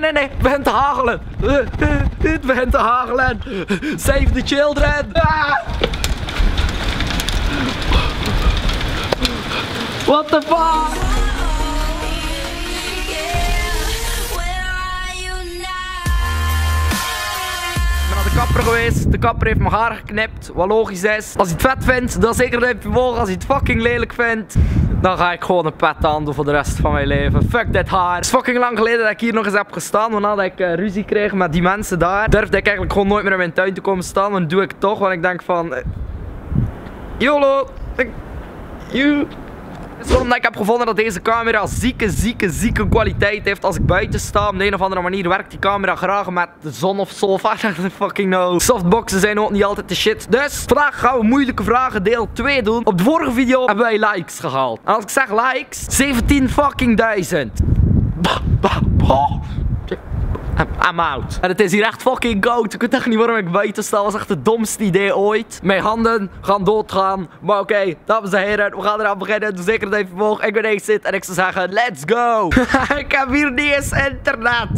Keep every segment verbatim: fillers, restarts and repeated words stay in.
nee, nee. Het begint te hagelen. Uh, uh, het begint te hagelen. Save the children. Ah. What the fuck? De kapper geweest, de kapper heeft mijn haar geknipt, wat logisch is. Als hij het vet vindt, dan zeker een duimpje omhoog. Als hij het fucking lelijk vindt, dan ga ik gewoon een pet aan doen voor de rest van mijn leven. Fuck dit haar. Het is fucking lang geleden dat ik hier nog eens heb gestaan, want nadat ik uh, ruzie kreeg met die mensen daar, durfde ik eigenlijk gewoon nooit meer in mijn tuin te komen staan, maar dat doe ik toch, want ik denk van... Uh, YOLO! Ik... You... Het is omdat ik heb gevonden dat deze camera zieke, zieke, zieke kwaliteit heeft als ik buiten sta. Op de een of andere manier werkt die camera graag met de zon of zo. I don't fucking know. Softboxen zijn ook niet altijd de shit. Dus vandaag gaan we moeilijke vragen deel twee doen. Op de vorige video hebben wij likes gehaald. En als ik zeg likes, zeventien fucking duizend. I'm out. En het is hier echt fucking koud. Ik weet echt niet waarom ik buiten sta. Dat was echt het domste idee ooit. Mijn handen gaan doodgaan. Maar oké, okay, dames en heren, we gaan eraan beginnen. Dus zeker even omhoog. Ik ben echt zit en ik zou zeggen, let's go. Ik heb hier niet eens internet.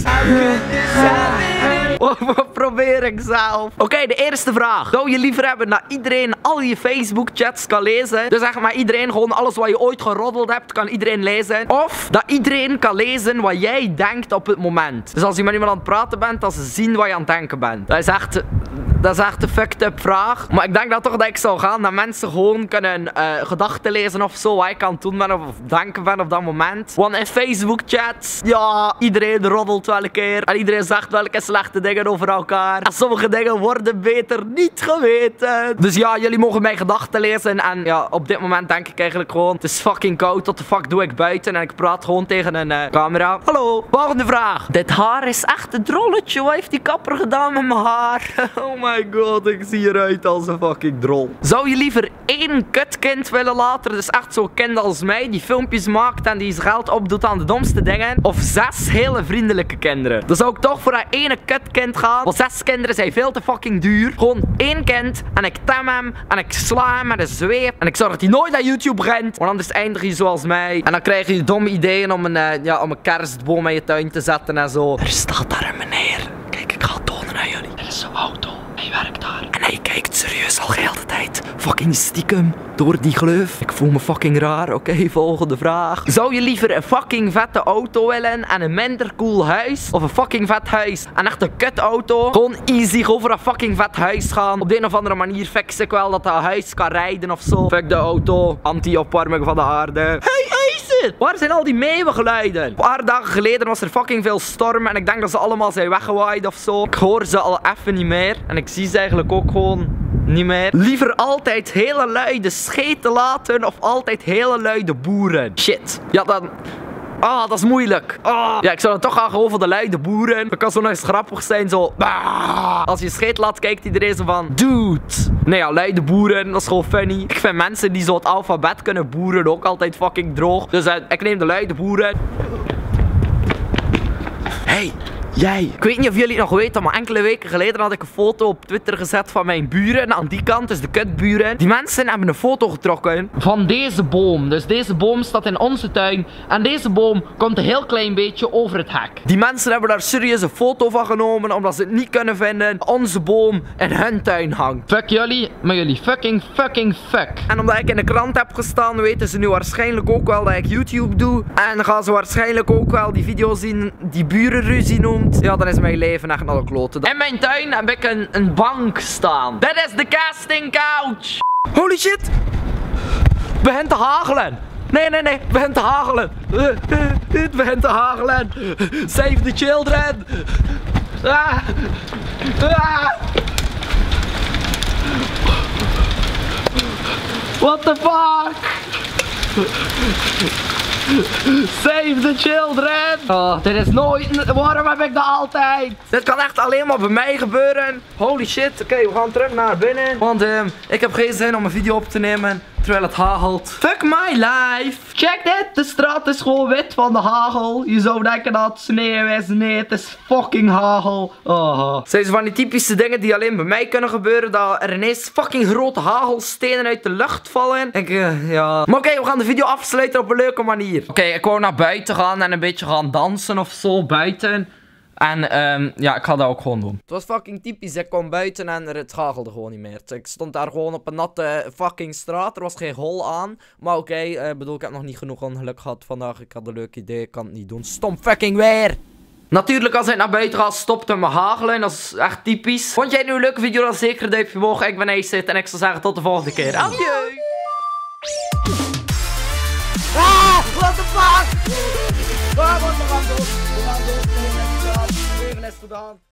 Wat probeer ik zelf? Oké, okay, de eerste vraag. Zou je liever hebben dat iedereen al je Facebook chats kan lezen? Dus zeg maar iedereen gewoon alles wat je ooit geroddeld hebt, kan iedereen lezen. Of dat iedereen kan lezen wat jij denkt op het moment. Dus als je met iemand aan het praten bent, dat ze zien wat je aan het denken bent. Dat is echt... Dat is echt een fucked up vraag. Maar ik denk dat toch dat ik zou gaan dat mensen gewoon kunnen uh, gedachten lezen of zo. Wat ik aan het doen ben of denken ben op dat moment. Want in Facebook chats, ja, iedereen roddelt wel een keer. En iedereen zegt welke slechte dingen over elkaar. En sommige dingen worden beter niet geweten. Dus ja, jullie mogen mijn gedachten lezen. En ja, op dit moment denk ik eigenlijk gewoon, het is fucking koud. Wat de fuck doe ik buiten? En ik praat gewoon tegen een uh, camera. Hallo, volgende vraag. Dit haar is echt een drolletje. Wat heeft die kapper gedaan met mijn haar? Oh my god, ik zie eruit als een fucking drol. Zou je liever één kutkind willen laten? Dus echt zo'n kind als mij, die filmpjes maakt en die zijn geld opdoet aan de domste dingen. Of zes hele vriendelijke kinderen? Dan zou ik toch voor dat ene kutkind gaan. Want zes kinderen zijn veel te fucking duur. Gewoon één kind en ik tem hem en ik sla hem met een zweep. En ik zorg dat hij nooit naar YouTube rent. Want anders eindig je zoals mij. En dan krijg je domme ideeën om een, uh, ja, om een kerstboom in je tuin te zetten en zo. Er staat daar een meneer. Kijk, ik ga het tonen aan jullie. Er is zo'n auto. Hij werkt daar. En hij kijkt serieus al heel de tijd. Fucking stiekem door die gleuf. Ik voel me fucking raar. Oké, okay, volgende vraag. Zou je liever een fucking vette auto willen en een minder cool huis? Of een fucking vet huis en echt een kut auto? Gewoon easy over een fucking vet huis gaan. Op de een of andere manier fix ik wel dat dat huis kan rijden of zo. Fuck de auto. Anti-opwarming van de aarde. Hey, Ace! Waar zijn al die meeuwengeluiden? Een paar dagen geleden was er fucking veel storm. En ik denk dat ze allemaal zijn weggewaaid of zo. Ik hoor ze al even niet meer. En ik zie ze eigenlijk ook gewoon niet meer. Liever altijd hele luide scheten laten of altijd hele luide boeren. Shit. Ja, dan... Ah, dat is moeilijk. Ah. Ja, ik zou dan toch gaan gewoon voor de luide boeren. Dat kan zo nog eens grappig zijn, zo... Ah. Als je scheet laat, kijkt iedereen zo van... Dude. Nee, ja, luide boeren, dat is gewoon funny. Ik vind mensen die zo het alfabet kunnen boeren ook altijd fucking droog. Dus uh, ik neem de luide boeren. Hey. Jij. Ik weet niet of jullie het nog weten, maar enkele weken geleden had ik een foto op Twitter gezet van mijn buren. Aan die kant, dus de kutburen. Die mensen hebben een foto getrokken van deze boom. Dus deze boom staat in onze tuin. En deze boom komt een heel klein beetje over het hek. Die mensen hebben daar serieus een foto van genomen, omdat ze het niet kunnen vinden. Onze boom in hun tuin hangt. Fuck jullie, maar jullie fucking fucking fuck. En omdat ik in de krant heb gestaan, weten ze nu waarschijnlijk ook wel dat ik YouTube doe. En dan gaan ze waarschijnlijk ook wel die video zien die burenruzie noemt. Ja, dan is mijn leven echt naar de kloten. In mijn tuin heb ik een, een bank staan. Dit is de casting couch. Holy shit. Het begint te hagelen. Nee, nee, nee. Het begint te hagelen. Uh, uh, het begint te hagelen. Save the children. Ah. Ah. What the fuck? Save the children! Oh, dit is nooit... Waarom heb ik dat altijd? Dit kan echt alleen maar bij mij gebeuren. Holy shit. Oké, okay, we gaan terug naar binnen. Want um, ik heb geen zin om een video op te nemen terwijl het hagelt. Fuck my life. Check dit. De straat is gewoon wit van de hagel. Je zou denken dat het sneeuw is. Nee, het is fucking hagel. Oh. Zijn ze van die typische dingen die alleen bij mij kunnen gebeuren. Dat er ineens fucking grote hagelstenen uit de lucht vallen. Ik, uh, ja. Maar oké, okay, we gaan de video afsluiten op een leuke manier. Oké, okay, ik wou naar buiten gaan en een beetje gaan dansen of zo buiten. En um, ja, ik ga dat ook gewoon doen. Het was fucking typisch. Ik kwam buiten en het hagelde gewoon niet meer. Ik stond daar gewoon op een natte fucking straat. Er was geen hol aan. Maar oké, ik okay, uh, bedoel, ik heb nog niet genoeg ongeluk gehad vandaag. Ik had een leuk idee. Ik kan het niet doen. Stom fucking weer. Natuurlijk, als ik naar buiten ga, stopt het me hagelen. Dat is echt typisch. Vond jij nu een leuke video? Dan zeker een duimpje omhoog. Ik ben Ace en ik zal zeggen tot de volgende keer. Adieu. Ah, what the fuck? Waar wordt er aan doen? We gaan doen. Even les gedaan.